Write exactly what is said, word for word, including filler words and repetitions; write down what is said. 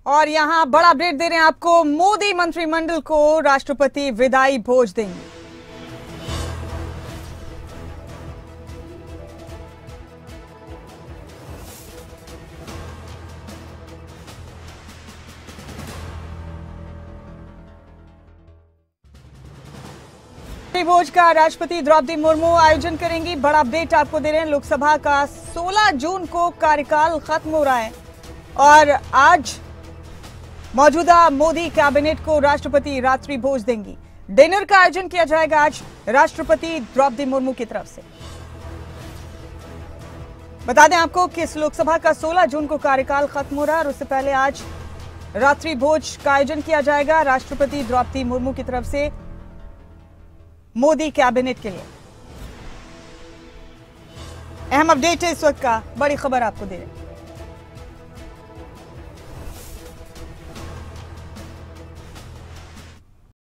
और यहां बड़ा अपडेट दे रहे हैं आपको, मोदी मंत्रिमंडल को राष्ट्रपति विदाई भोज देंगे। भोज का राष्ट्रपति द्रौपदी मुर्मू आयोजन करेंगी। बड़ा अपडेट आपको दे रहे हैं, लोकसभा का सोलह जून को कार्यकाल खत्म हो रहा है और आज मौजूदा मोदी कैबिनेट को राष्ट्रपति रात्रि भोज देंगी। डिनर का आयोजन किया जाएगा आज राष्ट्रपति द्रौपदी मुर्मू की तरफ से। बता दें आपको कि इस लोकसभा का सोलह जून को कार्यकाल खत्म हो रहा है और उससे पहले आज रात्रि भोज का आयोजन किया जाएगा राष्ट्रपति द्रौपदी मुर्मू की तरफ से मोदी कैबिनेट के लिए। अहम अपडेट है इस वक्त का, बड़ी खबर आपको दे रहे हैं।